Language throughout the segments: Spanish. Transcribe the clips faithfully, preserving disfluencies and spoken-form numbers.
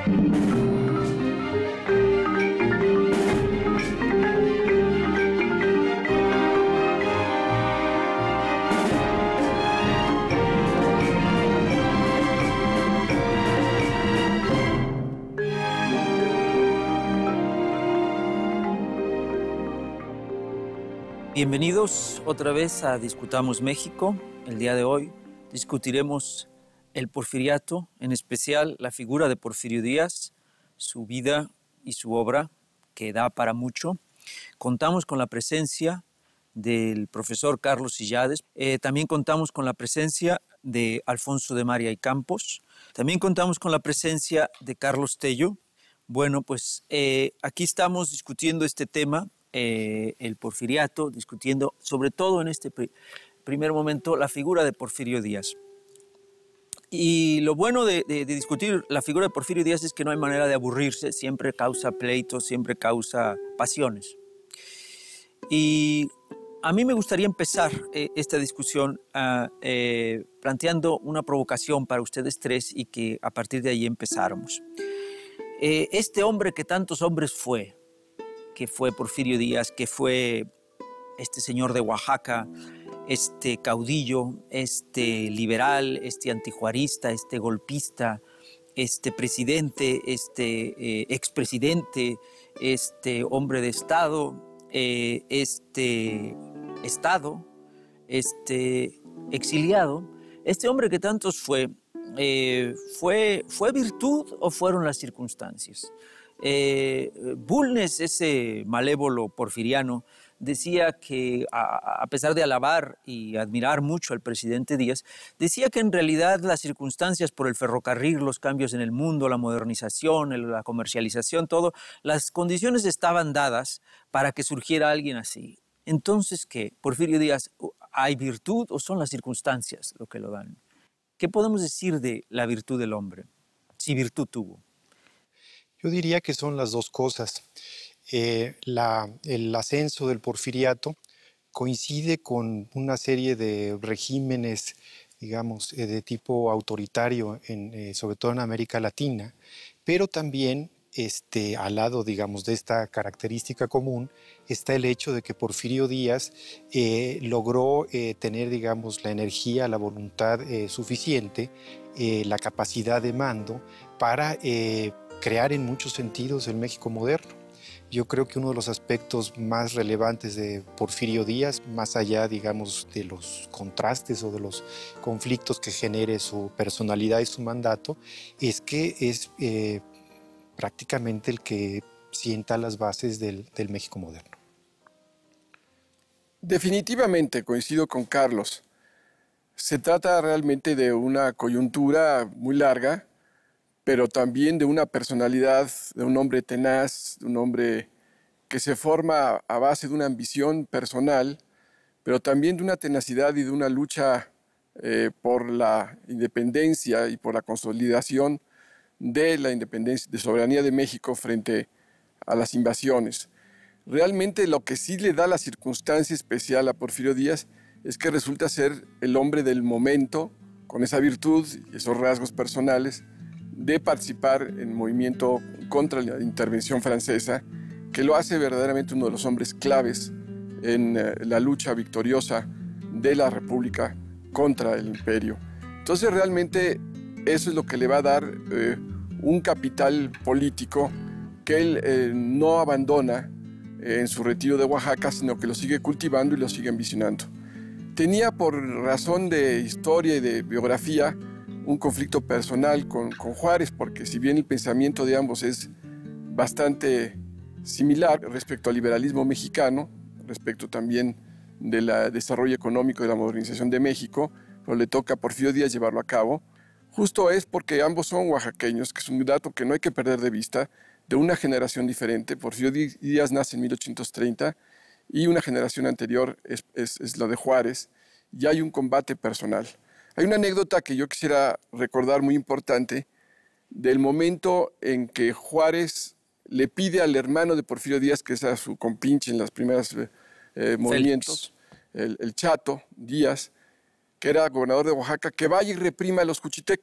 Bienvenidos otra vez a Discutamos México. El día de hoy discutiremos el porfiriato, en especial la figura de Porfirio Díaz, su vida y su obra, que da para mucho. Contamos con la presencia del profesor Carlos Sillades. Eh, también contamos con la presencia de Alfonso de María y Campos. También contamos con la presencia de Carlos Tello. Bueno, pues eh, aquí estamos discutiendo este tema, Eh, el porfiriato, discutiendo sobre todo en este pr primer momento la figura de Porfirio Díaz. Y lo bueno de, de, de discutir la figura de Porfirio Díaz es que no hay manera de aburrirse, siempre causa pleitos, siempre causa pasiones. Y a mí me gustaría empezar eh, esta discusión uh, eh, planteando una provocación para ustedes tres y que a partir de ahí empezáramos. Eh, este hombre que tantos hombres fue, que fue Porfirio Díaz, que fue este señor de Oaxaca, este caudillo, este liberal, este antijuarista, este golpista, este presidente, este eh, expresidente, este hombre de Estado, eh, este Estado, este exiliado, este hombre que tantos fue, eh, fue, ¿fue virtud o fueron las circunstancias? Eh, Bulnes, ese malévolo porfiriano, decía que a, a pesar de alabar y admirar mucho al presidente Díaz, decía que en realidad las circunstancias por el ferrocarril, los cambios en el mundo, la modernización, la comercialización, todo, las condiciones estaban dadas para que surgiera alguien así. Entonces, ¿qué? Porfirio Díaz, ¿hay virtud o son las circunstancias lo que lo dan? ¿Qué podemos decir de la virtud del hombre? Si virtud tuvo. Yo diría que son las dos cosas. Eh, la, el ascenso del porfiriato coincide con una serie de regímenes, digamos, eh, de tipo autoritario, en, eh, sobre todo en América Latina, pero también este, al lado, digamos, de esta característica común está el hecho de que Porfirio Díaz eh, logró eh, tener, digamos, la energía, la voluntad eh, suficiente, eh, la capacidad de mando para eh, crear en muchos sentidos el México moderno. Yo creo que uno de los aspectos más relevantes de Porfirio Díaz, más allá, digamos, de los contrastes o de los conflictos que genere su personalidad y su mandato, es que es eh, prácticamente el que sienta las bases del, del México moderno. Definitivamente coincido con Carlos. Se trata realmente de una coyuntura muy larga, pero también de una personalidad, de un hombre tenaz, de un hombre que se forma a base de una ambición personal, pero también de una tenacidad y de una lucha eh, por la independencia y por la consolidación de la independencia, de soberanía de México frente a las invasiones. Realmente lo que sí le da la circunstancia especial a Porfirio Díaz es que resulta ser el hombre del momento, con esa virtud y esos rasgos personales, de participar en el movimiento contra la intervención francesa, que lo hace verdaderamente uno de los hombres claves en eh, la lucha victoriosa de la República contra el imperio. Entonces realmente eso es lo que le va a dar eh, un capital político que él eh, no abandona eh, en su retiro de Oaxaca, sino que lo sigue cultivando y lo sigue ambicionando. Tenía, por razón de historia y de biografía, un conflicto personal con, con Juárez, porque si bien el pensamiento de ambos es bastante similar respecto al liberalismo mexicano, respecto también del desarrollo económico y de la modernización de México, pero le toca a Porfirio Díaz llevarlo a cabo. Justo es porque ambos son oaxaqueños, que es un dato que no hay que perder de vista, de una generación diferente. Porfirio Díaz nace en mil ochocientos treinta y una generación anterior es, es, es la de Juárez, y hay un combate personal. Hay una anécdota que yo quisiera recordar muy importante del momento en que Juárez le pide al hermano de Porfirio Díaz, que es a su compinche en los primeros eh, movimientos, el, el Chato Díaz, que era gobernador de Oaxaca, que vaya y reprima a los cuchitecos.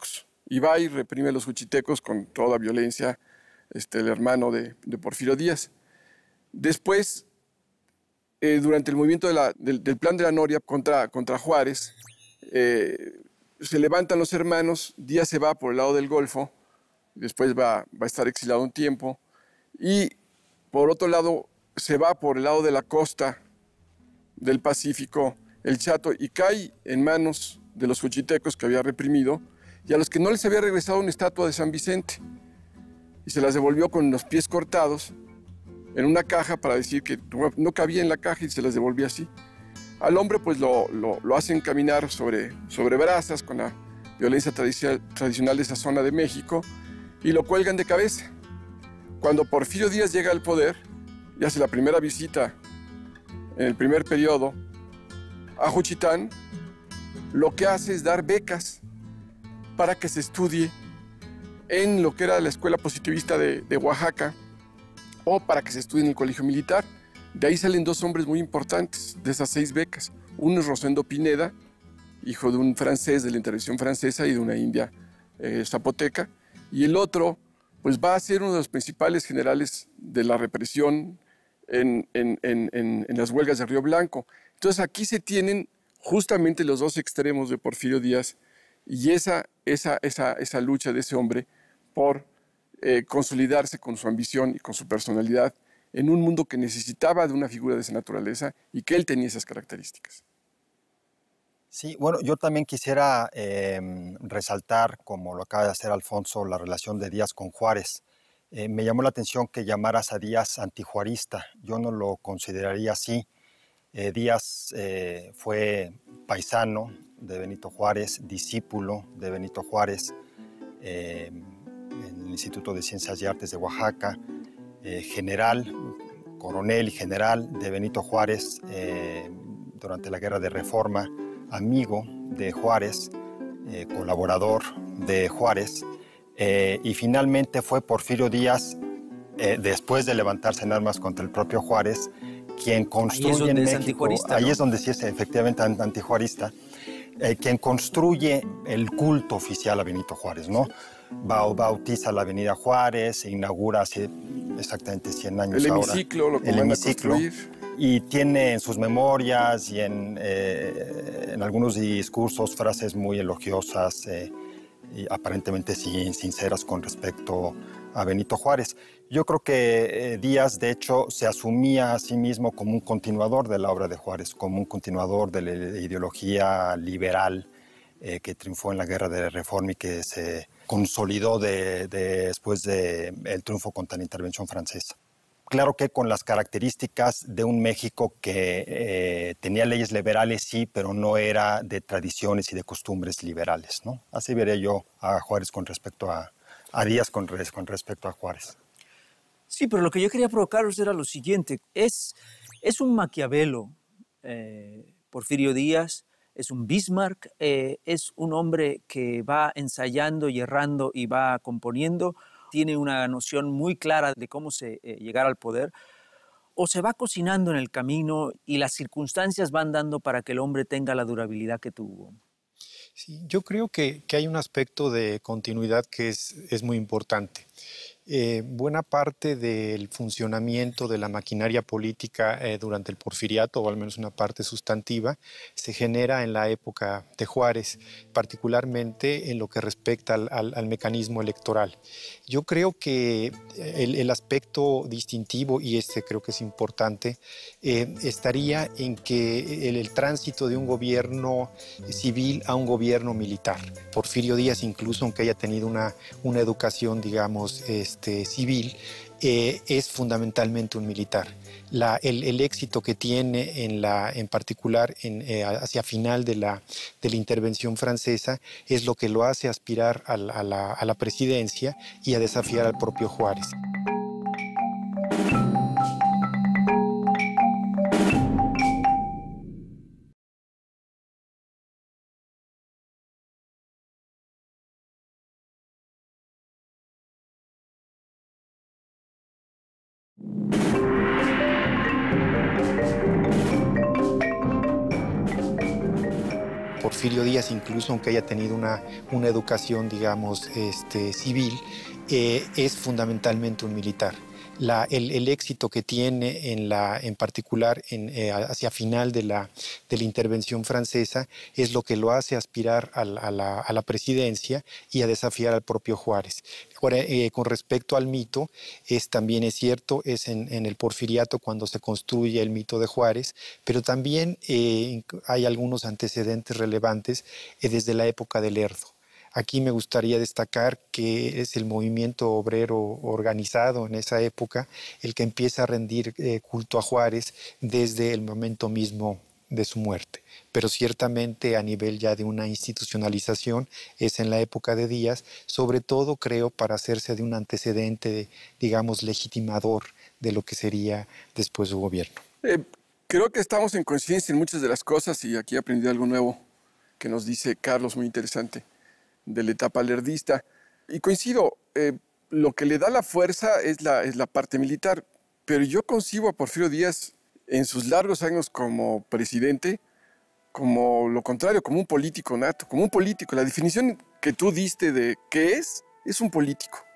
y va y reprime a los juchitecos con toda violencia, este, el hermano de, de Porfirio Díaz. Después, eh, durante el movimiento de la, del, del Plan de la Noria contra, contra Juárez, eh, se levantan los hermanos, Díaz se va por el lado del Golfo, después va, va a estar exilado un tiempo, y por otro lado se va por el lado de la costa del Pacífico, el Chato, y cae en manos de los juchitecos que había reprimido, y a los que no les había regresado una estatua de San Vicente, y se las devolvió con los pies cortados en una caja para decir que no cabía en la caja y se las devolvía así. Al hombre pues lo, lo, lo hacen caminar sobre, sobre brasas con la violencia tradicional, tradicional de esa zona de México y lo cuelgan de cabeza. Cuando Porfirio Díaz llega al poder y hace la primera visita en el primer periodo a Juchitán, lo que hace es dar becas para que se estudie en lo que era la Escuela Positivista de, de Oaxaca o para que se estudie en el Colegio Militar. De ahí salen dos hombres muy importantes de esas seis becas. Uno es Rosendo Pineda, hijo de un francés de la intervención francesa y de una india eh, zapoteca, y el otro pues va a ser uno de los principales generales de la represión en, en, en, en, en las huelgas de Río Blanco. Entonces aquí se tienen justamente los dos extremos de Porfirio Díaz y esa, esa, esa, esa lucha de ese hombre por eh, consolidarse con su ambición y con su personalidad en un mundo que necesitaba de una figura de esa naturaleza y que él tenía esas características. Sí, bueno, yo también quisiera eh, resaltar, como lo acaba de hacer Alfonso, la relación de Díaz con Juárez. Eh, me llamó la atención que llamaras a Díaz antijuarista. Yo no lo consideraría así. Eh, Díaz eh, fue paisano de Benito Juárez, discípulo de Benito Juárez eh, en el Instituto de Ciencias y Artes de Oaxaca, eh, general, coronel y general de Benito Juárez eh, durante la Guerra de Reforma, amigo de Juárez, eh, colaborador de Juárez, eh, y finalmente fue Porfirio Díaz, eh, después de levantarse en armas contra el propio Juárez, quien construye en México, ahí es donde sí es efectivamente antijuarista, eh, quien construye el culto oficial a Benito Juárez, ¿no? Bautiza la Avenida Juárez, inaugura hace exactamente cien años el ahora. Hemiciclo, lo el hemiciclo, y tiene en sus memorias y en, eh, en algunos discursos frases muy elogiosas eh, y aparentemente sin, sinceras con respecto a Benito Juárez. Yo creo que eh, Díaz, de hecho, se asumía a sí mismo como un continuador de la obra de Juárez, como un continuador de la ideología liberal eh, que triunfó en la Guerra de Reforma y que se consolidó de, de, después del de triunfo contra la intervención francesa. Claro que con las características de un México que eh, tenía leyes liberales, sí, pero no era de tradiciones y de costumbres liberales, ¿no? Así veré yo a Juárez con respecto a, a Díaz con, res, con respecto a Juárez. Sí, pero lo que yo quería provocaros era lo siguiente. Es, es un Maquiavelo, eh, Porfirio Díaz, es un Bismarck, eh, es un hombre que va ensayando y errando y va componiendo, tiene una noción muy clara de cómo se, eh, llegar al poder, o se va cocinando en el camino y las circunstancias van dando para que el hombre tenga la durabilidad que tuvo. Sí, yo creo que, que hay un aspecto de continuidad que es, es muy importante. Eh, buena parte del funcionamiento de la maquinaria política eh, durante el porfiriato, o al menos una parte sustantiva, se genera en la época de Juárez, particularmente en lo que respecta al, al, al mecanismo electoral. Yo creo que el, el aspecto distintivo, y este creo que es importante, eh, estaría en que el, el tránsito de un gobierno civil a un gobierno militar. Porfirio Díaz, incluso aunque haya tenido una, una educación, digamos, este, civil, eh, es fundamentalmente un militar. La, el, el éxito que tiene en, la, en particular en, eh, hacia final de la, de la intervención francesa es lo que lo hace aspirar a la, a la, a la presidencia y a desafiar al propio Juárez. Porfirio Díaz, incluso aunque haya tenido una, una educación, digamos, este, civil, eh, es fundamentalmente un militar. La, el, el éxito que tiene en, la, en particular en, eh, hacia final de la, de la intervención francesa es lo que lo hace aspirar a la, a la, a la presidencia y a desafiar al propio Juárez. Ahora, eh, con respecto al mito, es, también es cierto, es en, en el Porfiriato cuando se construye el mito de Juárez, pero también eh, hay algunos antecedentes relevantes eh, desde la época del Lerdo. Aquí me gustaría destacar que es el movimiento obrero organizado en esa época el que empieza a rendir eh, culto a Juárez desde el momento mismo de su muerte. Pero ciertamente a nivel ya de una institucionalización es en la época de Díaz, sobre todo creo para hacerse de un antecedente, digamos, legitimador de lo que sería después su gobierno. Eh, creo que estamos en coincidencia en muchas de las cosas y aquí aprendí algo nuevo que nos dice Carlos, muy interesante, de la etapa lerdista. Y coincido, eh, lo que le da la fuerza es la, es la parte militar, pero yo concibo a Porfirio Díaz en sus largos años como presidente como lo contrario, como un político nato, como un político. La definición que tú diste de qué es, es un político.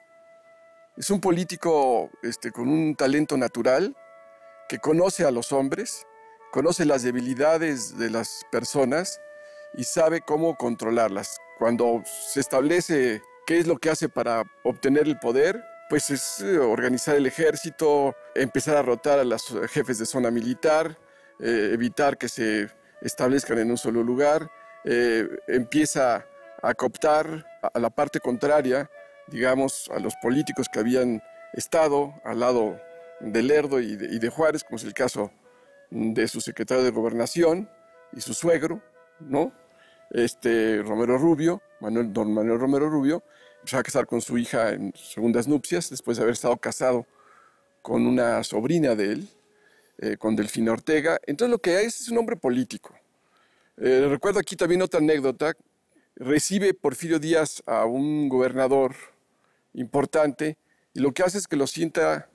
Es un político este, con un talento natural, que conoce a los hombres, conoce las debilidades de las personas y sabe cómo controlarlas. Cuando se establece qué es lo que hace para obtener el poder, pues es organizar el ejército, empezar a rotar a los jefes de zona militar, eh, evitar que se establezcan en un solo lugar, eh, empieza a cooptar a la parte contraria, digamos, a los políticos que habían estado al lado de Lerdo y de, y de Juárez, como es el caso de su secretario de Gobernación y su suegro, ¿no? Este, Romero Rubio, Manuel, don Manuel Romero Rubio, se va a casar con su hija en segundas nupcias, después de haber estado casado con una sobrina de él, eh, con Delfina Ortega. Entonces lo que hay es un hombre político. Eh, recuerdo aquí también otra anécdota. Recibe Porfirio Díaz a un gobernador importante y lo que hace es que lo sienta,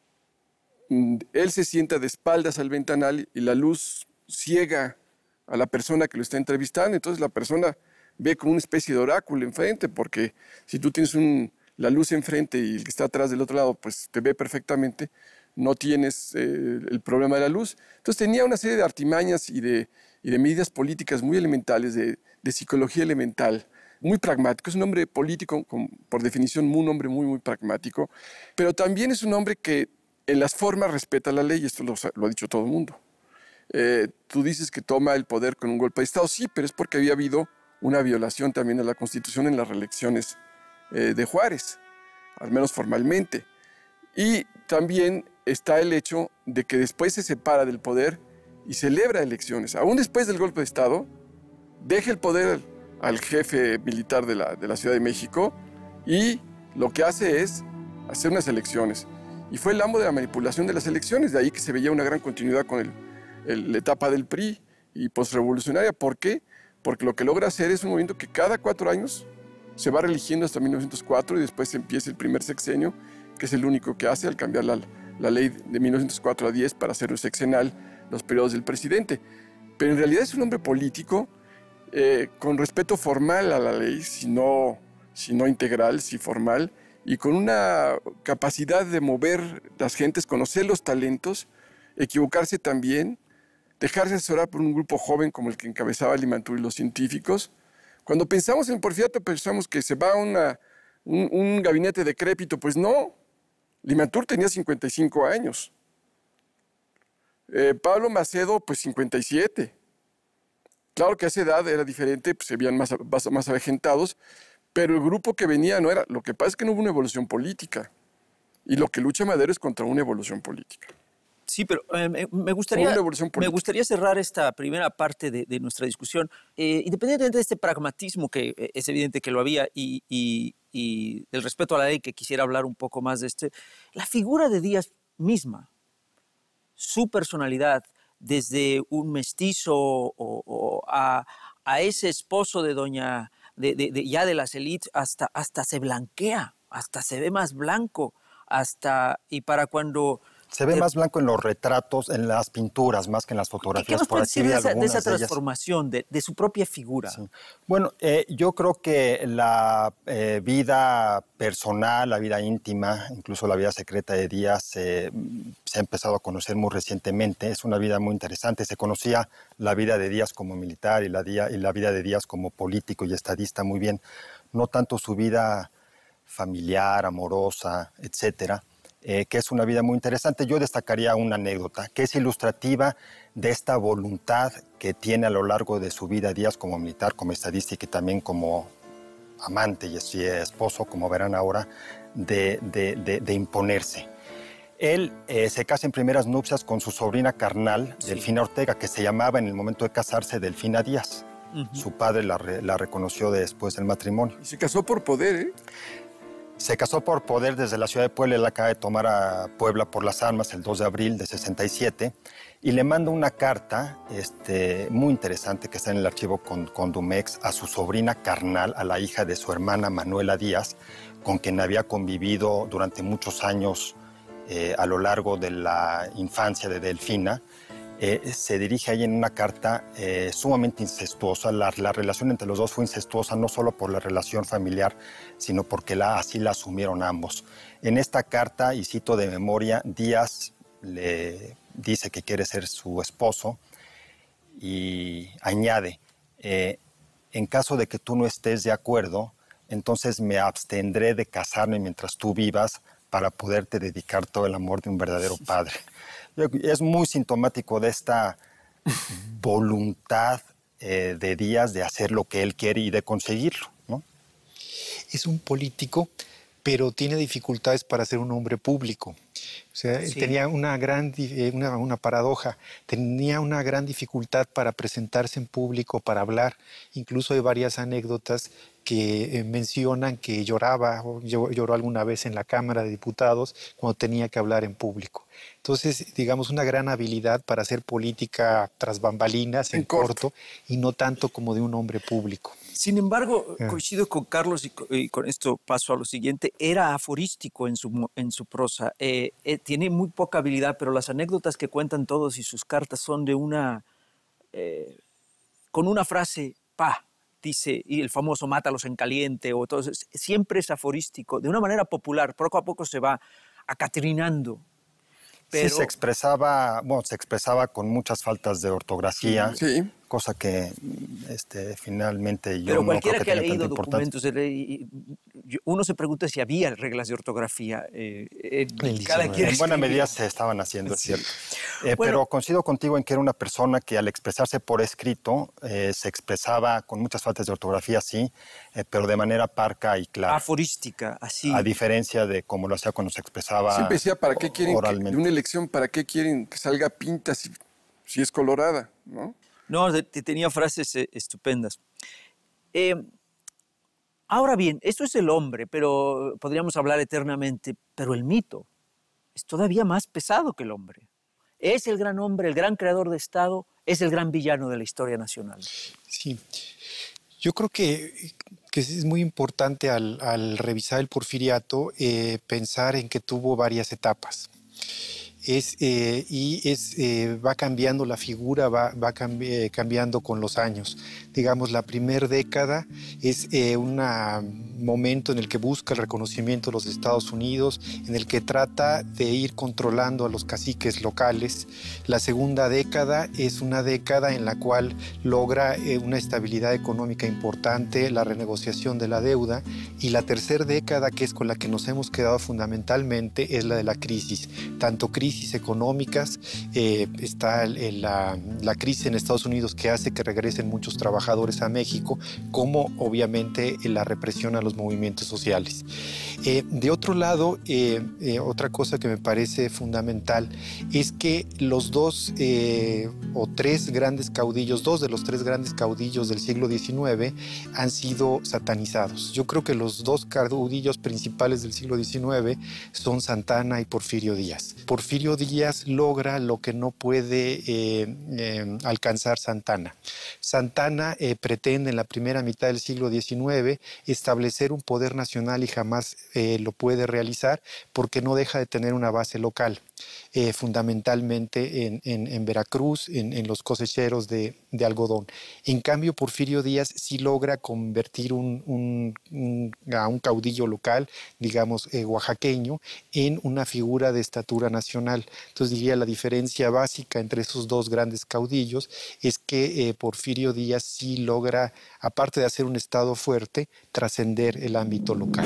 él se sienta de espaldas al ventanal y la luz ciega a la persona que lo está entrevistando. Entonces la persona ve como una especie de oráculo enfrente, porque si tú tienes un, la luz enfrente y el que está atrás del otro lado pues te ve perfectamente, no tienes eh, el problema de la luz. Entonces tenía una serie de artimañas y de, y de medidas políticas muy elementales, de, de psicología elemental, muy pragmático. Es un hombre político, con, por definición, un hombre muy, muy pragmático, pero también es un hombre que en las formas respeta la ley, esto lo, lo ha dicho todo el mundo. Eh, tú dices que toma el poder con un golpe de Estado, sí, pero es porque había habido una violación también a la Constitución en las reelecciones eh, de Juárez, al menos formalmente. Y también está el hecho de que después se separa del poder y celebra elecciones. Aún después del golpe de Estado, deja el poder al jefe militar de la, de la Ciudad de México y lo que hace es hacer unas elecciones. Y fue el amo de la manipulación de las elecciones, de ahí que se veía una gran continuidad con el, el, la etapa del P R I y postrevolucionaria. ¿Por qué? Porque lo que logra hacer es un movimiento que cada cuatro años se va reeligiendo hasta mil novecientos cuatro y después empieza el primer sexenio, que es el único que hace al cambiar la, la ley de mil novecientos cuatro a diez para hacer un sexenal los periodos del presidente. Pero en realidad es un hombre político eh, con respeto formal a la ley, si no, si no integral, si formal, y con una capacidad de mover las gentes, conocer los talentos, equivocarse también, dejarse asesorar por un grupo joven como el que encabezaba Limantur y los científicos. Cuando pensamos en Porfiriato pensamos que se va a una, un, un gabinete decrépito, pues no. Limantur tenía cincuenta y cinco años. Eh, Pablo Macedo, pues cincuenta y siete. Claro que a esa edad era diferente, pues se veían más, más, más avejentados, pero el grupo que venía no era. Lo que pasa es que no hubo una evolución política. Y lo que lucha Madero es contra una evolución política. Sí, pero eh, me, gustaría, me gustaría cerrar esta primera parte de, de nuestra discusión, eh, independientemente de este pragmatismo que eh, es evidente que lo había y, y, y del respeto a la ley, que quisiera hablar un poco más de este, la figura de Díaz misma, su personalidad, desde un mestizo o, o a, a ese esposo de doña, de, de, de, ya de las élites, hasta, hasta se blanquea, hasta se ve más blanco, hasta, y para cuando Se ve Eh, más blanco en los retratos, en las pinturas, más que en las ¿Qué, fotografías. qué nos Por puede aquí decir vi de esa, de algunas esa de ellas. transformación, de, de su propia figura? Sí. Bueno, eh, yo creo que la eh, vida personal, la vida íntima, incluso la vida secreta de Díaz, eh, se ha empezado a conocer muy recientemente. Es una vida muy interesante. Se conocía la vida de Díaz como militar y la, día, y la vida de Díaz como político y estadista muy bien. No tanto su vida familiar, amorosa, etcétera. Eh, que es una vida muy interesante. Yo destacaría una anécdota que es ilustrativa de esta voluntad que tiene a lo largo de su vida Díaz como militar, como estadista y que también como amante y esposo, como verán ahora, de, de, de, de imponerse. Él eh, se casa en primeras nupcias con su sobrina carnal, sí. Delfina Ortega, que se llamaba en el momento de casarse Delfina Díaz. Uh-huh. Su padre la, re, la reconoció después del matrimonio. Y se casó por poder, ¿eh? Se casó por poder desde la ciudad de Puebla. Él acaba de tomar a Puebla por las armas el dos de abril de sesenta y siete y le manda una carta este, muy interesante que está en el archivo con, con Dumex a su sobrina carnal, a la hija de su hermana Manuela Díaz, con quien había convivido durante muchos años eh, a lo largo de la infancia de Delfina. Eh, se dirige ahí en una carta eh, sumamente incestuosa. La, la relación entre los dos fue incestuosa no solo por la relación familiar, sino porque la, así la asumieron ambos. En esta carta, y cito de memoria, Díaz le dice que quiere ser su esposo y añade, eh, en caso de que tú no estés de acuerdo, entonces me abstendré de casarme mientras tú vivas para poderte dedicar todo el amor de un verdadero padre. Es muy sintomático de esta voluntad eh, de Díaz de hacer lo que él quiere y de conseguirlo, ¿no? Es un político, pero tiene dificultades para ser un hombre público. O sea, sí. tenía una gran una, una paradoja, tenía una gran dificultad para presentarse en público, para hablar. Incluso hay varias anécdotas que eh, mencionan que lloraba o lloró alguna vez en la Cámara de Diputados cuando tenía que hablar en público. Entonces, digamos, una gran habilidad para hacer política tras bambalinas, en, en corto. corto, y no tanto como de un hombre público. Sin embargo, yeah. coincido con Carlos y con, y con esto paso a lo siguiente, era aforístico en su, en su prosa. Eh, eh, tiene muy poca habilidad, pero las anécdotas que cuentan todos y sus cartas son de una... Eh, con una frase, pa, dice, y el famoso mátalos en caliente, o todo eso, siempre es aforístico, de una manera popular, poco a poco se va acatrinando. Pero... Sí, se expresaba, bueno, se expresaba con muchas faltas de ortografía, sí. cosa que este, finalmente yo Pero no cualquiera creo que, que haya leído importancia. documentos de ley, uno se pregunta si había reglas de ortografía. Eh, eh, cada quien en buena medida se estaban haciendo, es cierto. Eh, bueno, pero coincido contigo en que era una persona que al expresarse por escrito eh, se expresaba con muchas faltas de ortografía, sí, eh, pero de manera parca y clara. Aforística, así. A diferencia de cómo lo hacía cuando se expresaba Siempre decía, ¿para qué quieren oralmente? Que, de una elección, ¿para qué quieren que salga pinta si, si es colorada, no? No, de, de, tenía frases eh, estupendas. Eh, ahora bien, esto es el hombre, pero podríamos hablar eternamente, pero el mito es todavía más pesado que el hombre. Es el gran hombre, el gran creador de Estado, es el gran villano de la historia nacional. Sí, yo creo que, que es muy importante al, al revisar el Porfiriato eh, pensar en que tuvo varias etapas. Es, eh, y es, eh, va cambiando la figura, va, va cambi eh, cambiando con los años. Digamos, la primera década es eh, un momento en el que busca el reconocimiento de los Estados Unidos, en el que trata de ir controlando a los caciques locales. La segunda década es una década en la cual logra eh, una estabilidad económica importante, la renegociación de la deuda, y la tercera década, que es con la que nos hemos quedado fundamentalmente, es la de la crisis, tanto crisis crisis económicas, eh, está el, la, la crisis en Estados Unidos que hace que regresen muchos trabajadores a México, como obviamente la represión a los movimientos sociales. Eh, de otro lado, eh, eh, otra cosa que me parece fundamental es que los dos eh, o tres grandes caudillos, dos de los tres grandes caudillos del siglo diecinueve han sido satanizados. Yo creo que los dos caudillos principales del siglo diecinueve son Santa Anna y Porfirio Díaz. Porfirio Díaz logra lo que no puede eh, eh, alcanzar Santa Anna. Santa Anna eh, pretende en la primera mitad del siglo diecinueve establecer un poder nacional y jamás eh, lo puede realizar porque no deja de tener una base local. eh, fundamentalmente en, en, en Veracruz, en, en los cosecheros de, de algodón. En cambio, Porfirio Díaz sí logra convertir un, un, un, a un caudillo local, digamos eh, oaxaqueño, en una figura de estatura nacional. Entonces diría la diferencia básica entre esos dos grandes caudillos es que eh, Porfirio Díaz sí logra, aparte de hacer un estado fuerte, trascender el ámbito local.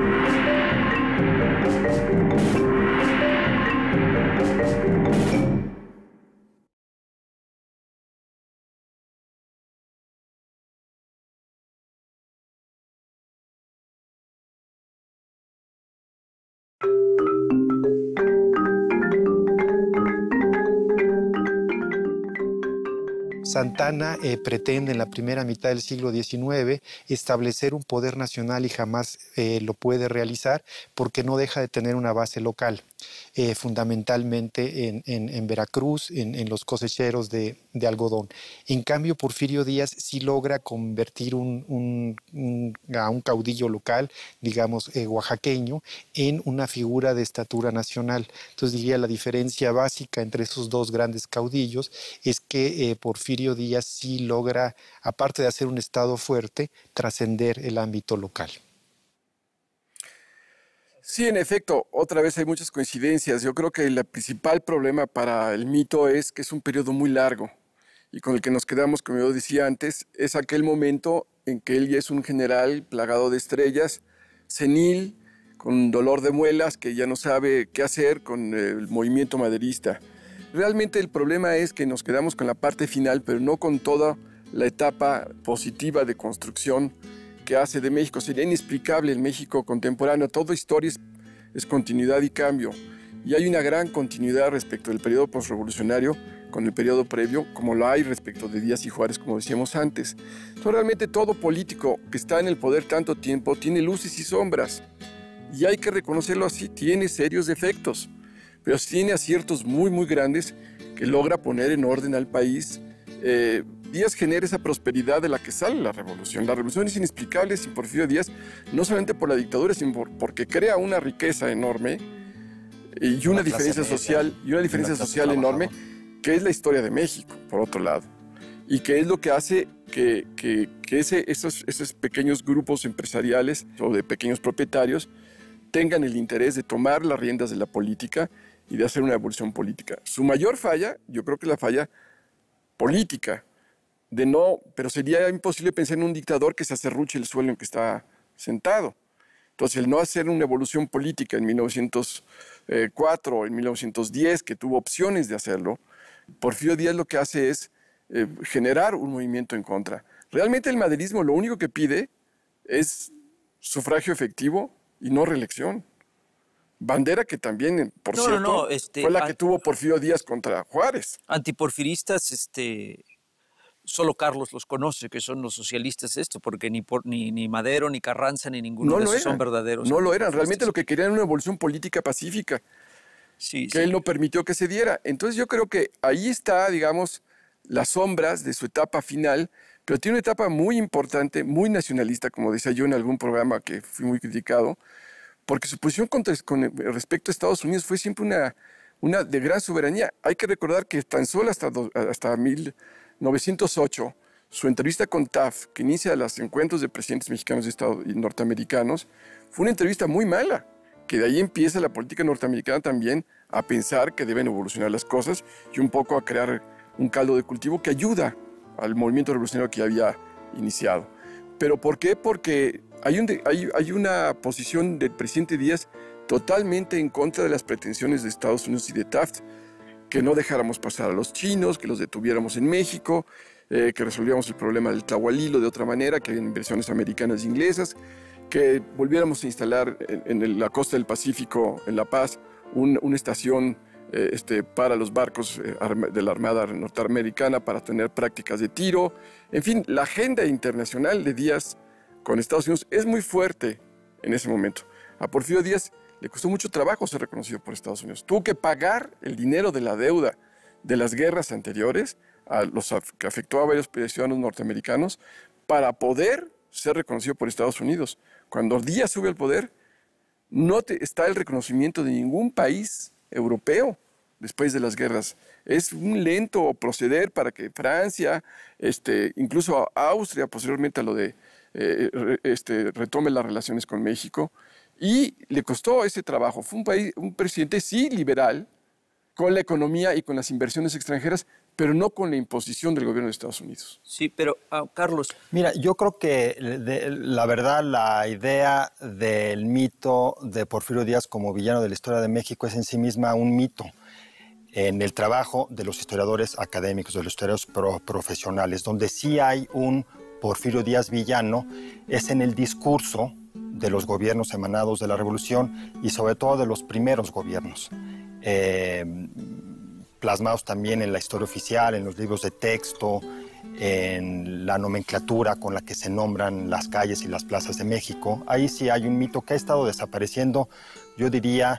Santana eh, pretende en la primera mitad del siglo diecinueve establecer un poder nacional y jamás eh, lo puede realizar porque no deja de tener una base local, eh, fundamentalmente en, en, en Veracruz, en, en los cosecheros de, de algodón. En cambio, Porfirio Díaz sí logra convertir un, un, un, a un caudillo local, digamos eh, oaxaqueño, en una figura de estatura nacional. Entonces diría la diferencia básica entre esos dos grandes caudillos es que eh, Porfirio Díaz sí logra, aparte de hacer un estado fuerte, trascender el ámbito local. Sí, en efecto, otra vez hay muchas coincidencias. Yo creo que el principal problema para el mito es que es un periodo muy largo y con el que nos quedamos, como yo decía antes, es aquel momento en que él ya es un general plagado de estrellas, senil, con dolor de muelas, que ya no sabe qué hacer con el movimiento maderista. Realmente el problema es que nos quedamos con la parte final, pero no con toda la etapa positiva de construcción que hace de México. Sería inexplicable el México contemporáneo. Toda historia es, es continuidad y cambio. Y hay una gran continuidad respecto del periodo postrevolucionario con el periodo previo, como lo hay respecto de Díaz y Juárez, como decíamos antes. Entonces, realmente todo político que está en el poder tanto tiempo tiene luces y sombras. Y hay que reconocerlo así, tiene serios defectos, pero tiene aciertos muy, muy grandes que logra poner en orden al país. Eh, Díaz genera esa prosperidad de la que sale la revolución. La revolución es inexplicable sin Porfirio Díaz, no solamente por la dictadura, sino por, porque crea una riqueza enorme y una, una diferencia media, social, y una diferencia una social enorme, que es la historia de México, por otro lado, y que es lo que hace que, que, que ese, esos, esos pequeños grupos empresariales o de pequeños propietarios tengan el interés de tomar las riendas de la política y de hacer una evolución política. Su mayor falla, yo creo que es la falla política, de no, pero sería imposible pensar en un dictador que se acerruche el suelo en que está sentado. Entonces, el no hacer una evolución política en mil novecientos cuatro, en mil novecientos diez, que tuvo opciones de hacerlo, Porfirio Díaz lo que hace es eh, generar un movimiento en contra. Realmente el maderismo lo único que pide es sufragio efectivo y no reelección. Bandera que también, por no, cierto, no, no, este, fue la que tuvo Porfirio Díaz contra Juárez. Antiporfiristas, este, solo Carlos los conoce, que son los socialistas esto, porque ni, por, ni, ni Madero, ni Carranza, ni ninguno no de lo esos eran. son verdaderos. No lo eran, realmente lo que querían era una evolución política pacífica, sí, que sí. él no permitió que se diera. Entonces yo creo que ahí está, digamos, las sombras de su etapa final, pero tiene una etapa muy importante, muy nacionalista, como decía yo en algún programa que fui muy criticado, porque su posición contra, con respecto a Estados Unidos fue siempre una, una de gran soberanía. Hay que recordar que tan solo hasta, hasta mil novecientos ocho, su entrevista con Taft, que inicia los encuentros de presidentes mexicanos y, Estados, y norteamericanos, fue una entrevista muy mala, que de ahí empieza la política norteamericana también a pensar que deben evolucionar las cosas y un poco a crear un caldo de cultivo que ayuda al movimiento revolucionario que ya había iniciado. ¿Pero por qué? Porque hay, un, hay, hay una posición del presidente Díaz totalmente en contra de las pretensiones de Estados Unidos y de Taft, que no dejáramos pasar a los chinos, que los detuviéramos en México, eh, que resolviéramos el problema del Tlahualilo de otra manera, que había inversiones americanas e inglesas, que volviéramos a instalar en, en la costa del Pacífico, en La Paz, un, una estación eh, este, para los barcos eh, de la Armada norteamericana para tener prácticas de tiro. En fin, la agenda internacional de Díaz con Estados Unidos es muy fuerte en ese momento. A Porfirio Díaz le costó mucho trabajo ser reconocido por Estados Unidos. Tuvo que pagar el dinero de la deuda de las guerras anteriores, a los que afectó a varios ciudadanos norteamericanos, para poder ser reconocido por Estados Unidos. Cuando Díaz sube al poder, no te, está el reconocimiento de ningún país europeo después de las guerras. Es un lento proceder para que Francia, este, incluso Austria, posteriormente a lo de eh, este, retome las relaciones con México, y le costó ese trabajo. Fue un, país, un presidente, sí, liberal, con la economía y con las inversiones extranjeras, pero no con la imposición del gobierno de Estados Unidos. Sí, pero uh, Carlos... Mira, yo creo que de, la verdad la idea del mito de Porfirio Díaz como villano de la historia de México es en sí misma un mito en el trabajo de los historiadores académicos, de los historiadores pro, profesionales. Donde sí hay un Porfirio Díaz villano es en el discurso de los gobiernos emanados de la Revolución y sobre todo de los primeros gobiernos. Eh, plasmados también en la historia oficial, en los libros de texto, en la nomenclatura con la que se nombran las calles y las plazas de México. Ahí sí hay un mito que ha estado desapareciendo, yo diría,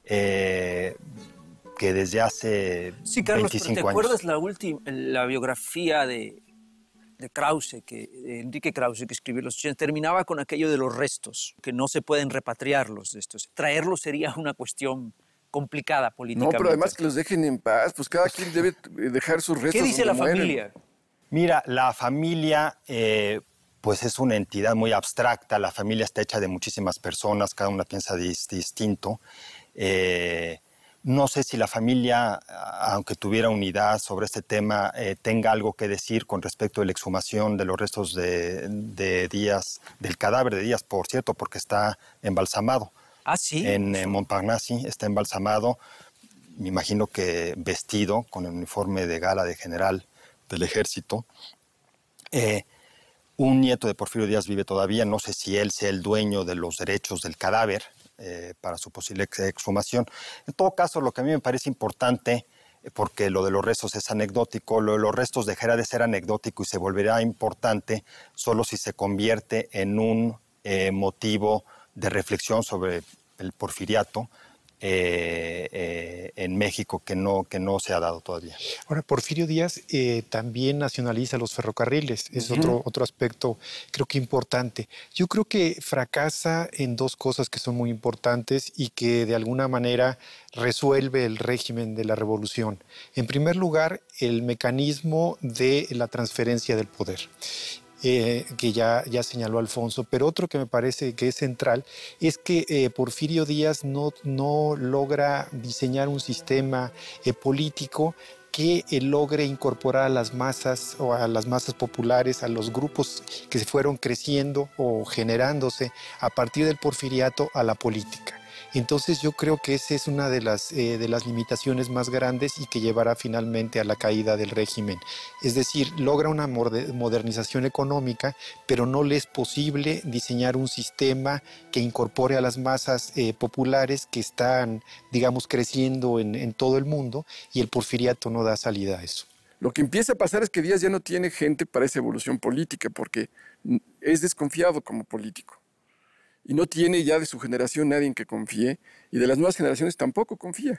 eh, que desde hace sí, Carlos, veinticinco ¿te años. acuerdas la, última, la biografía de, de Krause, que, de Enrique Krause, que escribió en los ochenta, terminaba con aquello de los restos, que no se pueden repatriar los restos? Traerlos sería una cuestión complicada políticamente. No, pero además que los dejen en paz, pues cada quien debe dejar sus restos. ¿Qué dice la mueren. familia? Mira, la familia eh, pues es una entidad muy abstracta, la familia está hecha de muchísimas personas, cada una piensa dis distinto. Eh, no sé si la familia, aunque tuviera unidad sobre este tema, eh, tenga algo que decir con respecto a la exhumación de los restos de, de Díaz, del cadáver de Díaz, por cierto, porque está embalsamado. Ah, sí. En eh, Montparnasse está embalsamado, me imagino que vestido con el uniforme de gala de general del ejército. Eh, un nieto de Porfirio Díaz vive todavía, no sé si él sea el dueño de los derechos del cadáver eh, para su posible exhumación. En todo caso, lo que a mí me parece importante, eh, porque lo de los restos es anecdótico, lo de los restos dejará de ser anecdótico y se volverá importante solo si se convierte en un eh, motivo de reflexión sobre el porfiriato eh, eh, en México que no, que no se ha dado todavía. Ahora, Porfirio Díaz eh, también nacionaliza los ferrocarriles, es uh-huh. otro, otro aspecto creo que importante. Yo creo que fracasa en dos cosas que son muy importantes y que de alguna manera resuelve el régimen de la revolución. En primer lugar, el mecanismo de la transferencia del poder. Eh, que ya, ya señaló Alfonso, pero otro que me parece que es central es que eh, Porfirio Díaz no, no logra diseñar un sistema eh, político que eh, logre incorporar a las masas o a las masas populares, a los grupos que se fueron creciendo o generándose a partir del porfiriato a la política. Entonces yo creo que esa es una de las, eh, de las limitaciones más grandes y que llevará finalmente a la caída del régimen. Es decir, logra una modernización económica, pero no le es posible diseñar un sistema que incorpore a las masas eh, populares que están, digamos, creciendo en, en todo el mundo, y el porfiriato no da salida a eso. Lo que empieza a pasar es que Díaz ya no tiene gente para esa evolución política, porque es desconfiado como político. Y no tiene ya de su generación nadie en que confíe, y de las nuevas generaciones tampoco confía.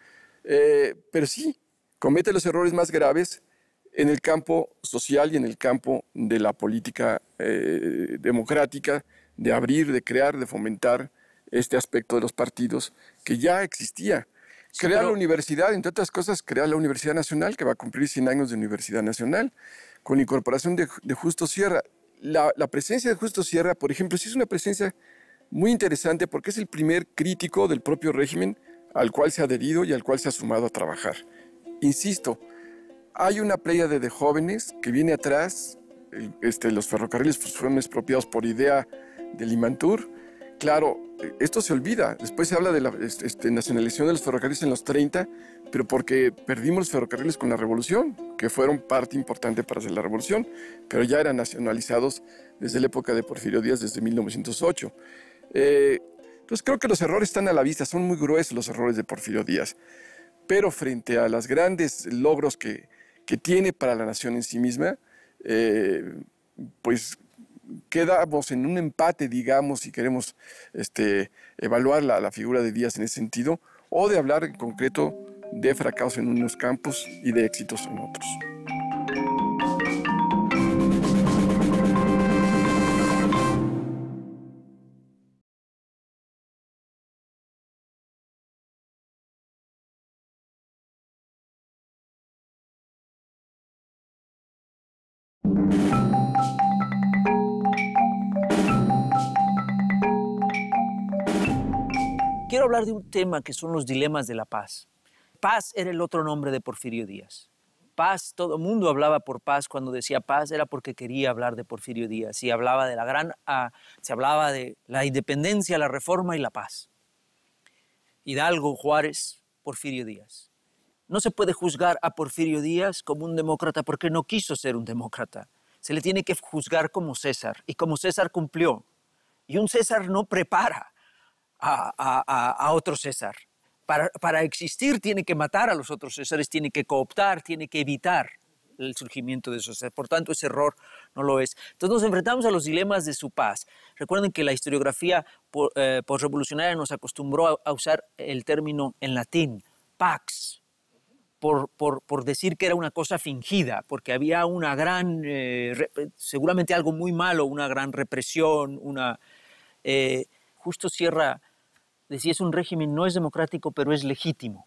Eh, pero sí, comete los errores más graves en el campo social y en el campo de la política eh, democrática, de abrir, de crear, de fomentar este aspecto de los partidos que ya existía. Sí, Crea pero... la universidad, entre otras cosas, crea la Universidad Nacional, que va a cumplir cien años de Universidad Nacional, con la incorporación de, de Justo Sierra. La, la presencia de Justo Sierra, por ejemplo, sí es una presencia muy interesante porque es el primer crítico del propio régimen al cual se ha adherido y al cual se ha sumado a trabajar. Insisto, hay una pléyade de jóvenes que viene atrás, el, este, los ferrocarriles fueron expropiados por idea de Limantur. Claro, esto se olvida, después se habla de la este, nacionalización de los ferrocarriles en los treinta, pero porque perdimos los ferrocarriles con la revolución, que fueron parte importante para hacer la revolución, pero ya eran nacionalizados desde la época de Porfirio Díaz, desde mil novecientos ocho. Eh, entonces creo que los errores están a la vista, son muy gruesos los errores de Porfirio Díaz, pero frente a los grandes logros que, que tiene para la nación en sí misma, eh, pues quedamos en un empate, digamos, si queremos este, evaluar la, la figura de Díaz en ese sentido, o de hablar en concreto de fracaso en unos campos y de éxitos en otros. Quiero hablar de un tema que son los dilemas de la paz. Paz era el otro nombre de Porfirio Díaz. Paz, todo el mundo hablaba por paz. Cuando decía paz era porque quería hablar de Porfirio Díaz. Y hablaba de la gran, ah, se hablaba de la independencia, la reforma y la paz. Hidalgo, Juárez, Porfirio Díaz. No se puede juzgar a Porfirio Díaz como un demócrata porque no quiso ser un demócrata. Se le tiene que juzgar como César, y como César cumplió. Y un César no prepara a, a, a otro César. Para, para existir tiene que matar a los otros Césares, tiene que cooptar, tiene que evitar el surgimiento de esos Césares. Por tanto, ese error no lo es. Entonces nos enfrentamos a los dilemas de su paz. Recuerden que la historiografía eh, posrevolucionaria nos acostumbró a, a usar el término en latín, pax, por, por, por decir que era una cosa fingida, porque había una gran, eh, re, seguramente algo muy malo, una gran represión, una... Eh, justo cierra... Decía, es un régimen, no es democrático, pero es legítimo.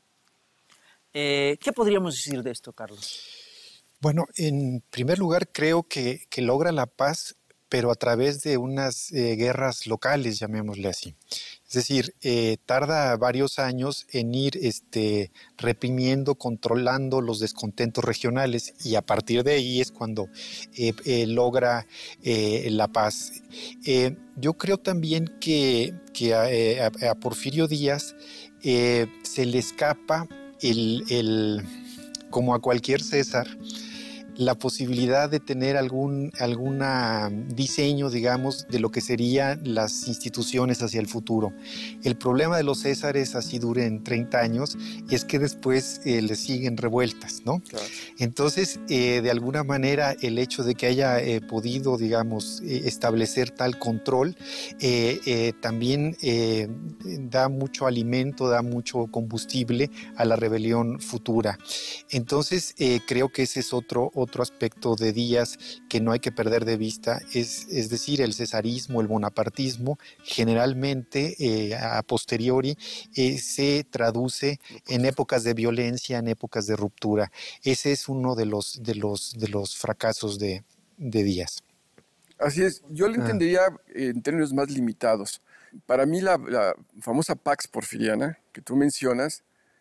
Eh, ¿Qué podríamos decir de esto, Carlos? Bueno, en primer lugar, creo que, que logra la paz, pero a través de unas eh, guerras locales, llamémosle así. Es decir, eh, tarda varios años en ir este, reprimiendo, controlando los descontentos regionales, y a partir de ahí es cuando eh, eh, logra eh, la paz. Eh, yo creo también que, que a, a, a Porfirio Díaz eh, se le escapa, el, el, como a cualquier César, la posibilidad de tener algún alguna diseño, digamos, de lo que serían las instituciones hacia el futuro. El problema de los Césares, así duren treinta años, es que después eh, les siguen revueltas, ¿no? Claro. Entonces, eh, de alguna manera, el hecho de que haya eh, podido, digamos, eh, establecer tal control, eh, eh, también eh, da mucho alimento, da mucho combustible a la rebelión futura. Entonces, eh, creo que ese es otro Otro aspecto de Díaz que no hay que perder de vista, es, es decir, el cesarismo, el bonapartismo, generalmente eh, a posteriori eh, se traduce en épocas de violencia, en épocas de ruptura. Ese es uno de los, de los, de los fracasos de, de Díaz. Así es, yo lo entendería ah. en términos más limitados. Para mí la, la famosa Pax Porfiriana que tú mencionas,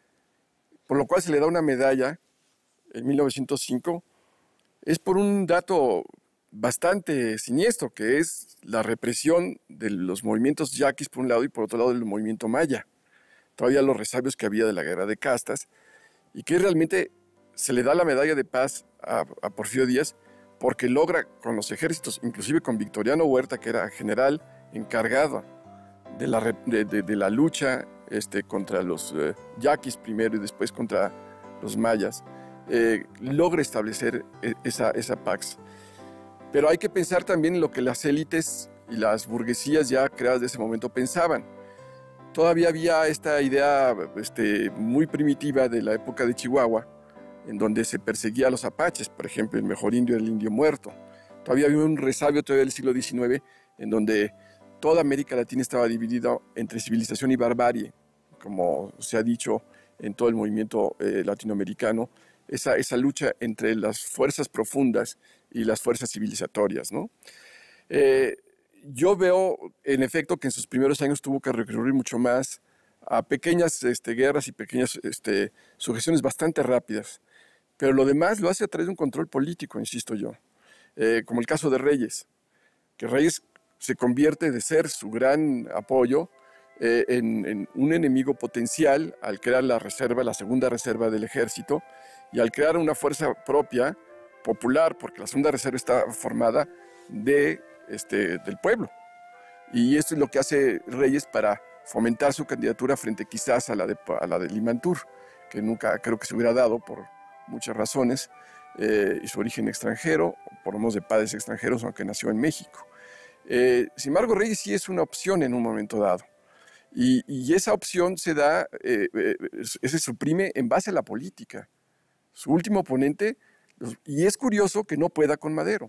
por lo cual se le da una medalla en mil novecientos cinco, es por un dato bastante siniestro, que es la represión de los movimientos yaquis por un lado y por otro lado del movimiento maya. Todavía los resabios que había de la guerra de castas, y que realmente se le da la medalla de paz a, a Porfirio Díaz porque logra con los ejércitos, inclusive con Victoriano Huerta, que era general encargado de la, de, de, de la lucha este, contra los eh, yaquis primero y después contra los mayas, Eh, logra establecer esa, esa Pax. Pero hay que pensar también en lo que las élites y las burguesías ya creadas de ese momento pensaban. Todavía había esta idea este, muy primitiva de la época de Chihuahua, en donde se perseguía a los apaches, por ejemplo, el mejor indio era el indio muerto. Todavía había un resabio todavía del siglo diecinueve, en donde toda América Latina estaba dividida entre civilización y barbarie, como se ha dicho en todo el movimiento eh, latinoamericano. Esa, esa lucha entre las fuerzas profundas y las fuerzas civilizatorias, ¿no? Eh, yo veo, en efecto, que en sus primeros años tuvo que recurrir mucho más a pequeñas este, guerras y pequeñas este, sujeciones bastante rápidas, pero lo demás lo hace a través de un control político, insisto yo, eh, como el caso de Reyes, que Reyes se convierte de ser su gran apoyo eh, en, en un enemigo potencial al crear la reserva, la segunda reserva del ejército, y al crear una fuerza propia, popular, porque la segunda reserva está formada de, este, del pueblo. Y esto es lo que hace Reyes para fomentar su candidatura frente quizás a la de, a la de Limantur, que nunca creo que se hubiera dado por muchas razones, eh, y su origen extranjero, por lo menos de padres extranjeros, aunque nació en México. Eh, sin embargo, Reyes sí es una opción en un momento dado. Y, y esa opción se da, eh, eh, se suprime en base a la política. Su último oponente, y es curioso que no pueda con Madero.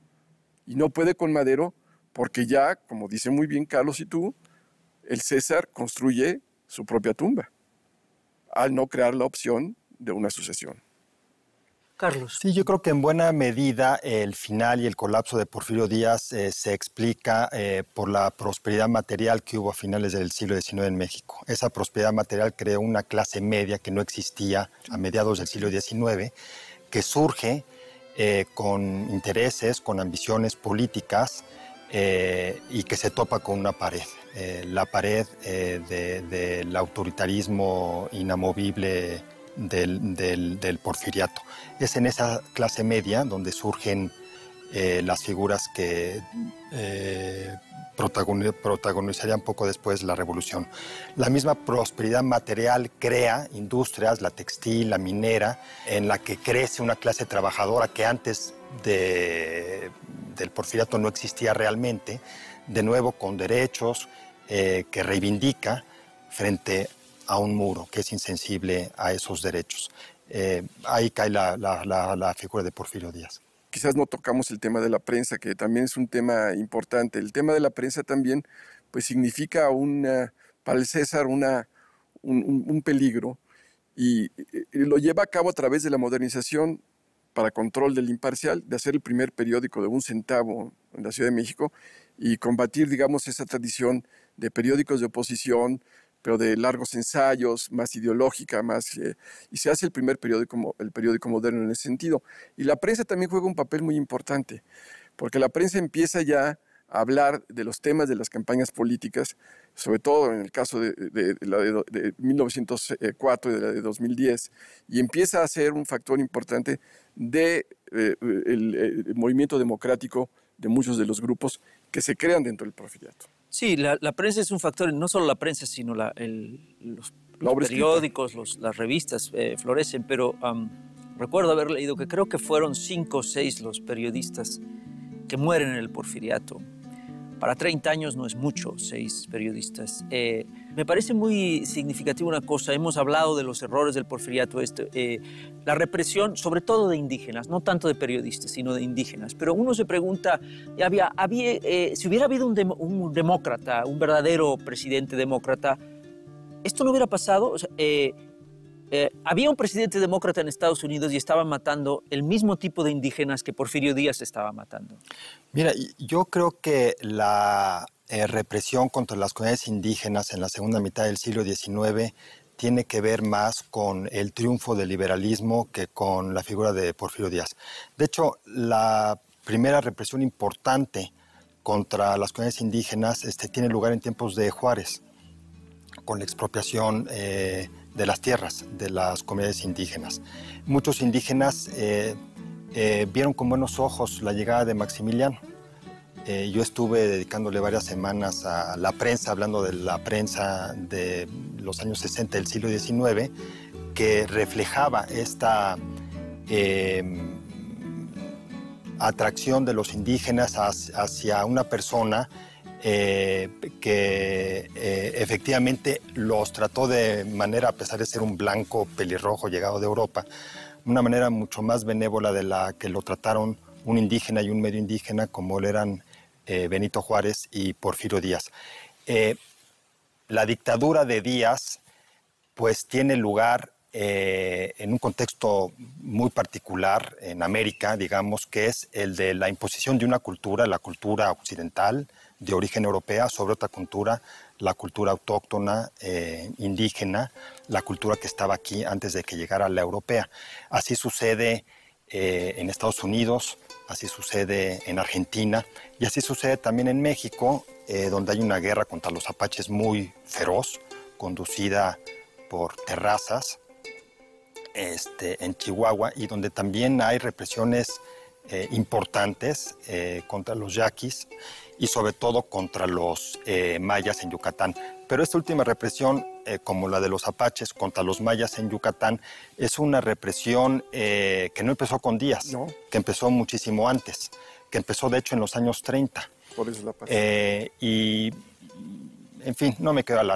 Y no puede con Madero porque ya, como dice muy bien Carlos y tú, el César construye su propia tumba, al no crear la opción de una sucesión. Carlos. Sí, yo creo que en buena medida el final y el colapso de Porfirio Díaz eh, se explica eh, por la prosperidad material que hubo a finales del siglo diecinueve en México. Esa prosperidad material creó una clase media que no existía a mediados del siglo diecinueve, que surge eh, con intereses, con ambiciones políticas eh, y que se topa con una pared. Eh, la pared eh, de, del autoritarismo inamovible Del, del, del porfiriato. Es en esa clase media donde surgen eh, las figuras que eh, protagoniz, protagonizarían poco después la revolución. La misma prosperidad material crea industrias, la textil, la minera, en la que crece una clase trabajadora que antes de, del porfiriato no existía realmente, de nuevo con derechos eh, que reivindica frente a a un muro que es insensible a esos derechos. Eh, ahí cae la, la, la, la figura de Porfirio Díaz. Quizás no tocamos el tema de la prensa, que también es un tema importante. El tema de la prensa también pues, significa una, para el César una, un, un, un peligro y, y lo lleva a cabo a través de la modernización para control del imparcial, de hacer el primer periódico de un centavo en la Ciudad de México y combatir, digamos, esa tradición de periódicos de oposición, pero de largos ensayos, más ideológica, más, eh, y se hace el primer periódico, el periódico moderno en ese sentido. Y la prensa también juega un papel muy importante, porque la prensa empieza ya a hablar de los temas de las campañas políticas, sobre todo en el caso de, de, de la de, de mil novecientos cuatro y de la de dos mil diez, y empieza a ser un factor importante del de, eh, el, el movimiento democrático de muchos de los grupos que se crean dentro del porfiriato. Sí, la, la prensa es un factor, no solo la prensa, sino la, el, los, los periódicos, los, las revistas eh, florecen, pero um, recuerdo haber leído que creo que fueron cinco o seis los periodistas que mueren en el porfiriato. Para treinta años no es mucho, seis periodistas. Eh, me parece muy significativo una cosa, hemos hablado de los errores del porfiriato, este, eh, la represión, sobre todo de indígenas, no tanto de periodistas, sino de indígenas. Pero uno se pregunta, había, había, eh, si hubiera habido un, dem un demócrata, un verdadero presidente demócrata, ¿esto no hubiera pasado? O sea, eh, Eh, había un presidente demócrata en Estados Unidos y estaban matando el mismo tipo de indígenas que Porfirio Díaz estaba matando. Mira, yo creo que la eh, represión contra las comunidades indígenas en la segunda mitad del siglo diecinueve tiene que ver más con el triunfo del liberalismo que con la figura de Porfirio Díaz. De hecho, la primera represión importante contra las comunidades indígenas este, tiene lugar en tiempos de Juárez, con la expropiación eh, de las tierras de las comunidades indígenas. Muchos indígenas eh, eh, vieron con buenos ojos la llegada de Maximiliano. Eh, yo estuve dedicándole varias semanas a la prensa, hablando de la prensa de los años sesenta del siglo diecinueve, que reflejaba esta eh, atracción de los indígenas hacia una persona Eh, que eh, efectivamente los trató de manera, a pesar de ser un blanco pelirrojo llegado de Europa, una manera mucho más benévola de la que lo trataron un indígena y un medio indígena como lo eran eh, Benito Juárez y Porfirio Díaz. Eh, la dictadura de Díaz pues tiene lugar eh, en un contexto muy particular en América, digamos, que es el de la imposición de una cultura, la cultura occidental, de origen europea, sobre otra cultura, la cultura autóctona, eh, indígena, la cultura que estaba aquí antes de que llegara la europea. Así sucede eh, en Estados Unidos, así sucede en Argentina y así sucede también en México, eh, donde hay una guerra contra los apaches muy feroz, conducida por Terrazas, este, en Chihuahua, y donde también hay represiones eh, importantes eh, contra los yaquis y sobre todo contra los eh, mayas en Yucatán. Pero esta última represión, eh, como la de los apaches contra los mayas en Yucatán, es una represión eh, que no empezó con Díaz, ¿no? Que empezó muchísimo antes, que empezó de hecho en los años treinta. Por eso la paz. Eh, y, en fin, no me quiero alargar,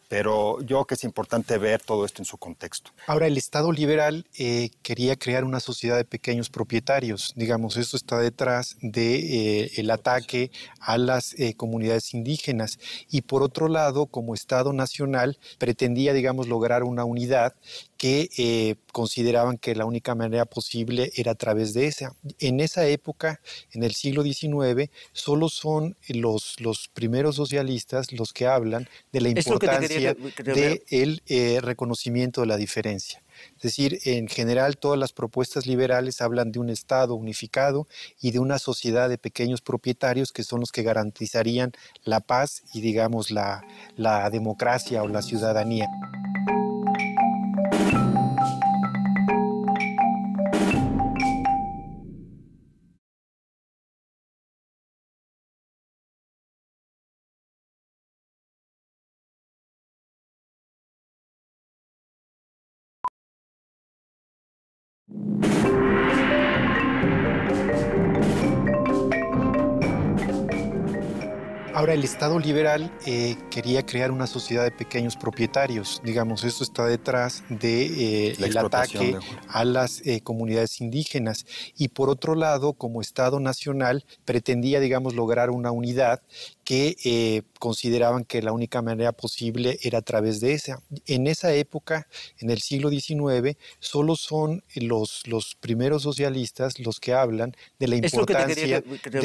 pero yo creo que es importante ver todo esto en su contexto. Ahora, el Estado liberal eh, quería crear una sociedad de pequeños propietarios. Digamos, esto está detrás del de, eh, ataque a las eh, comunidades indígenas. Y por otro lado, como Estado nacional, pretendía, digamos, lograr una unidad que eh, consideraban que la única manera posible era a través de esa. En esa época, en el siglo diecinueve, solo son los, los primeros socialistas los que hablan de la importancia del eh, reconocimiento de la diferencia. Es decir, en general todas las propuestas liberales hablan de un Estado unificado y de una sociedad de pequeños propietarios que son los que garantizarían la paz y, digamos, la, la democracia o la ciudadanía. Ahora, el Estado liberal eh, quería crear una sociedad de pequeños propietarios. Digamos, esto está detrás del de, eh, ataque de... a las eh, comunidades indígenas. Y por otro lado, como Estado nacional, pretendía, digamos, lograr una unidad que eh, consideraban que la única manera posible era a través de esa. En esa época, en el siglo diecinueve, solo son los, los primeros socialistas los que hablan de la importancia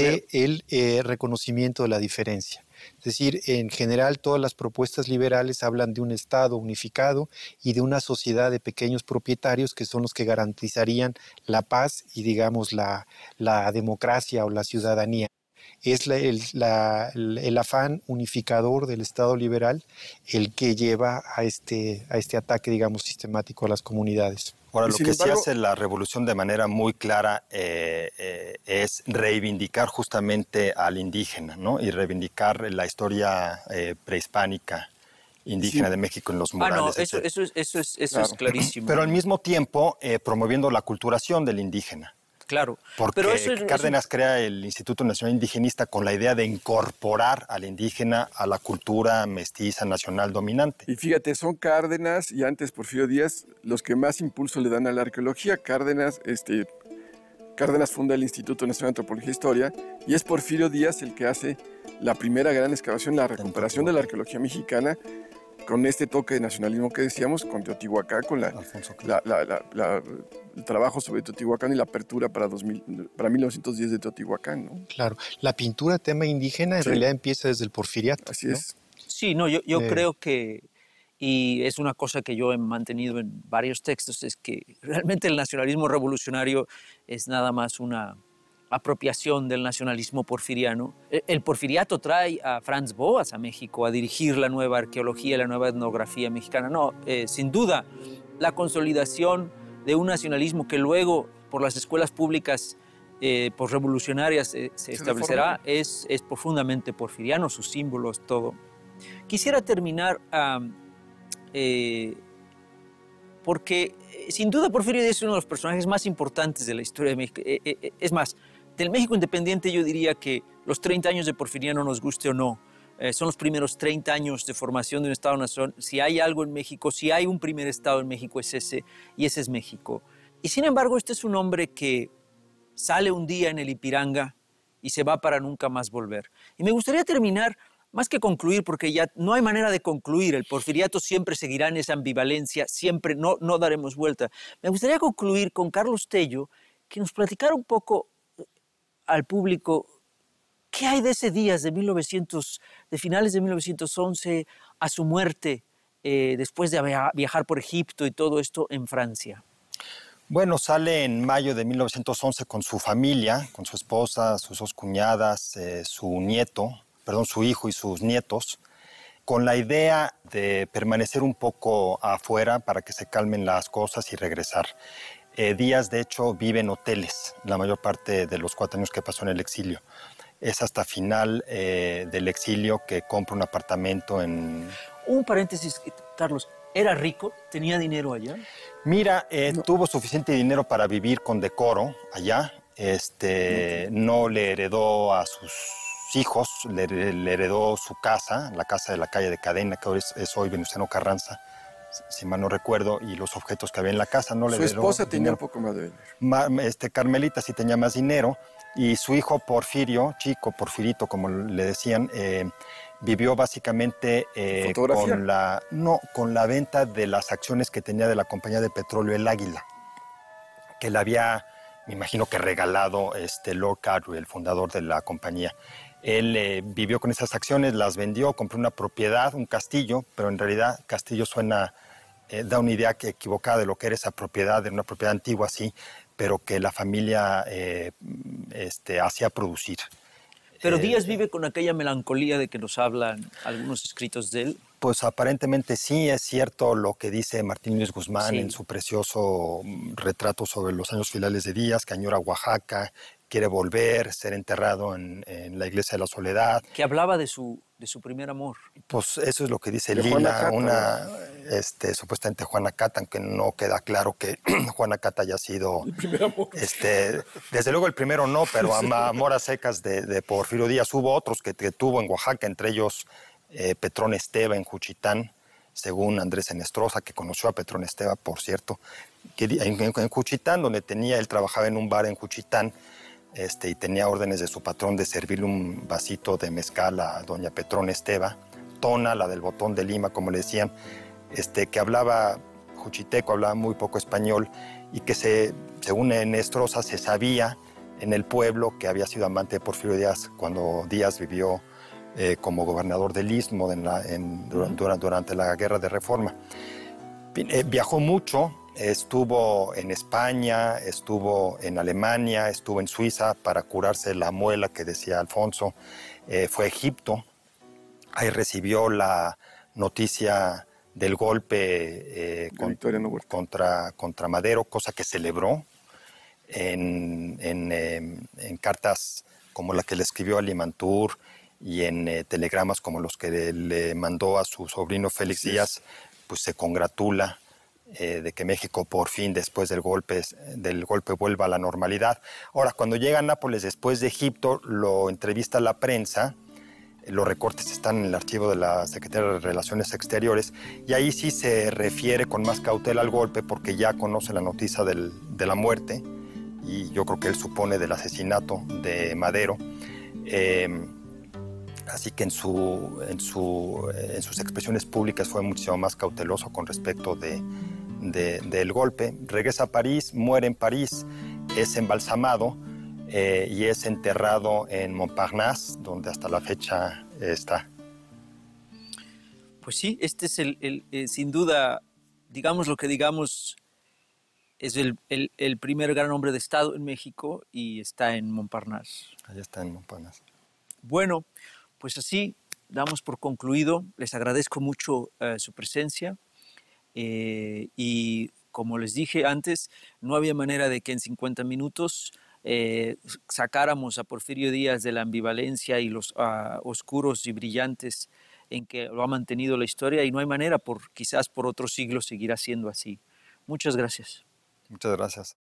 del eh, reconocimiento de la diferencia. Es decir, en general todas las propuestas liberales hablan de un Estado unificado y de una sociedad de pequeños propietarios que son los que garantizarían la paz y, digamos, la, la democracia o la ciudadanía. Es la, el, la, el afán unificador del Estado liberal el que lleva a este, a este ataque, digamos, sistemático a las comunidades. Ahora, lo que sí hace la revolución de manera muy clara eh, eh, es reivindicar justamente al indígena, ¿no? Y reivindicar la historia eh, prehispánica indígena sí. de México en los murales. Ah, no, eso, eso, es, eso, es, eso claro. es clarísimo. Pero al mismo tiempo eh, promoviendo la aculturación del indígena. Claro. Porque pero eso es, Cárdenas eso... crea el Instituto Nacional Indigenista con la idea de incorporar al indígena a la cultura mestiza nacional dominante. Y fíjate, son Cárdenas y antes Porfirio Díaz los que más impulso le dan a la arqueología. Cárdenas, este, Cárdenas funda el Instituto Nacional de Antropología e Historia y es Porfirio Díaz el que hace la primera gran excavación, la recuperación de la arqueología mexicana, con este toque de nacionalismo que decíamos, con Teotihuacán, con la, la, la, la, la, el trabajo sobre Teotihuacán y la apertura para, dos mil, para mil novecientos diez de Teotihuacán, ¿no? Claro, la pintura tema indígena en sí. realidad empieza desde el Porfiriato. Así ¿no? es. Sí, no, yo, yo eh. creo que, y es una cosa que yo he mantenido en varios textos, es que realmente el nacionalismo revolucionario es nada más una apropiación del nacionalismo porfiriano. El porfiriato trae a Franz Boas a México a dirigir la nueva arqueología, la nueva etnografía mexicana. No, eh, sin duda, la consolidación de un nacionalismo que luego, por las escuelas públicas eh, posrevolucionarias eh, se, se establecerá, es, es profundamente porfiriano, sus símbolos, todo. Quisiera terminar um, eh, porque, eh, sin duda, Porfirio Díaz es uno de los personajes más importantes de la historia de México. Eh, eh, es más, del México independiente yo diría que los treinta años de Porfiriano, nos guste o no, eh, son los primeros treinta años de formación de un Estado-nación. Si hay algo en México, si hay un primer Estado en México, es ese, y ese es México. Y sin embargo, este es un hombre que sale un día en el Ipiranga y se va para nunca más volver. Y me gustaría terminar, más que concluir, porque ya no hay manera de concluir, el porfiriato siempre seguirá en esa ambivalencia, siempre no, no daremos vuelta. Me gustaría concluir con Carlos Tello, que nos platicara un poco al público qué hay de ese día de, mil novecientos, de finales de mil novecientos once a su muerte, eh, después de viajar por Egipto y todo esto en Francia. Bueno, sale en mayo de mil novecientos once con su familia, con su esposa, sus dos cuñadas, eh, su nieto, perdón, su hijo y sus nietos, con la idea de permanecer un poco afuera para que se calmen las cosas y regresar. Eh, Díaz, de hecho, vive en hoteles la mayor parte de los cuatro años que pasó en el exilio. Es hasta final eh, del exilio que compra un apartamento en... Un paréntesis, Carlos. ¿Era rico? ¿Tenía dinero allá? Mira, eh, no. tuvo suficiente dinero para vivir con decoro allá. Este, no. no le heredó a sus hijos, le, le heredó su casa, la casa de la calle de Cadena, que hoy es, es hoy Venustiano Carranza, si mal no recuerdo, y los objetos que había en la casa. No le Su heredó esposa tenía dinero. un poco más de dinero. Ma, este, Carmelita sí tenía más dinero, y su hijo Porfirio, chico, Porfirito, como le decían, eh, vivió básicamente eh, con, la, no, con la venta de las acciones que tenía de la compañía de petróleo El Águila, que le había, me imagino que regalado este Lord Cartew, el fundador de la compañía. Él eh, vivió con esas acciones, las vendió, compró una propiedad, un castillo, pero en realidad castillo suena, eh, da una idea que equivocada de lo que era esa propiedad, de una propiedad antigua, sí, pero que la familia eh, este, hacía producir. Pero Eh, Díaz vive con aquella melancolía de que nos hablan algunos escritos de él. Pues aparentemente sí, es cierto lo que dice Martín Luis Guzmán Sí. en su precioso retrato sobre los años finales de Díaz, que añora Oaxaca, quiere volver, ser enterrado en, en la iglesia de la Soledad. Que hablaba de su, de su primer amor. Pues eso es lo que dice De Lila, Juana Cata, una, este, supuestamente Juana Cata, aunque no queda claro que Juana Cata haya sido... El primer amor. Este, desde luego el primero no, pero Sí. a amor a secas de, de Porfirio Díaz. Hubo otros que, que tuvo en Oaxaca, entre ellos eh, Petrón Esteva en Juchitán, según Andrés Enestrosa, que conoció a Petrón Esteva, por cierto, que en, en, en Juchitán, donde tenía, él trabajaba en un bar en Juchitán, Este, y tenía órdenes de su patrón de servirle un vasito de mezcal a doña Petrón Esteva, Tona, la del botón de Lima, como le decían, este, que hablaba juchiteco, hablaba muy poco español, y que, se, según Enestrosa, se sabía en el pueblo que había sido amante de Porfirio Díaz cuando Díaz vivió eh, como gobernador del Istmo en la, en, durante, durante la Guerra de Reforma. Eh, viajó mucho. Estuvo en España, estuvo en Alemania, estuvo en Suiza para curarse la muela que decía Alfonso. Eh, fue a Egipto, ahí recibió la noticia del golpe eh, con, contra, contra Madero, cosa que celebró en, en, eh, en cartas como la que le escribió a Limantur y en eh, telegramas como los que le, le mandó a su sobrino Félix sí. Díaz, pues se congratula Eh, de que México por fin después del golpe, del golpe vuelva a la normalidad. Ahora, cuando llega a Nápoles después de Egipto, lo entrevista la prensa, los recortes están en el archivo de la Secretaría de Relaciones Exteriores, y ahí sí se refiere con más cautela al golpe porque ya conoce la noticia del, de la muerte, y yo creo que él supone del asesinato de Madero. Eh, Así que en, su, en, su, en sus expresiones públicas fue muchísimo más cauteloso con respecto de, de, del golpe. Regresa a París, muere en París, es embalsamado eh, y es enterrado en Montparnasse, donde hasta la fecha está. Pues sí, este es el, el, el sin duda, digamos lo que digamos, es el, el, el primer gran hombre de Estado en México y está en Montparnasse. Allá está en Montparnasse. Bueno, pues así damos por concluido. Les agradezco mucho uh, su presencia eh, y como les dije antes, no había manera de que en cincuenta minutos eh, sacáramos a Porfirio Díaz de la ambivalencia y los uh, oscuros y brillantes en que lo ha mantenido la historia, y no hay manera, por quizás por otros siglos seguirá siendo así. Muchas gracias. Muchas gracias.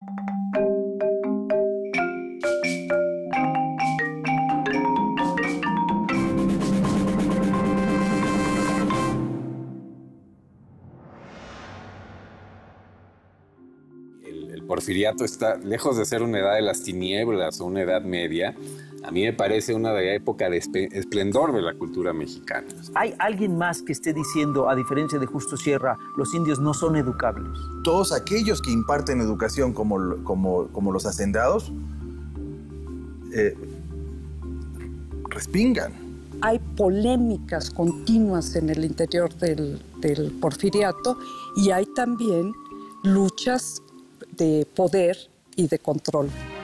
Porfiriato está lejos de ser una edad de las tinieblas o una edad media. A mí me parece una de época de esplendor de la cultura mexicana. ¿Hay alguien más que esté diciendo, a diferencia de Justo Sierra, los indios no son educables? Todos aquellos que imparten educación, como, como, como los hacendados, eh, respingan. Hay polémicas continuas en el interior del, del Porfiriato, y hay también luchas de poder y de control.